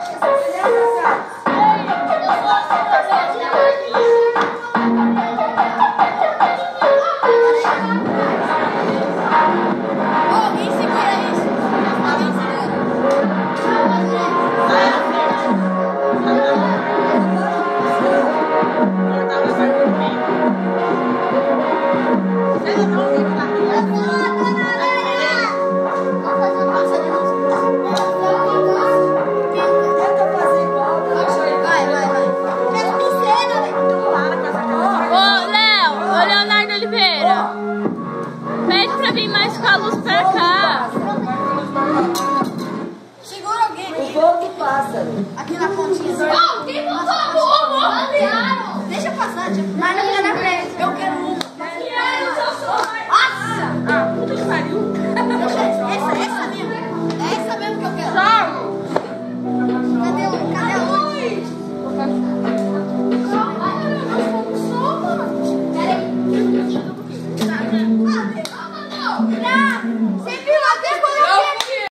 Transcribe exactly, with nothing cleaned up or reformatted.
Pede pra vir mais com a luz pra cá. Segura alguém. O voo do pássaro. Aqui na pontinha.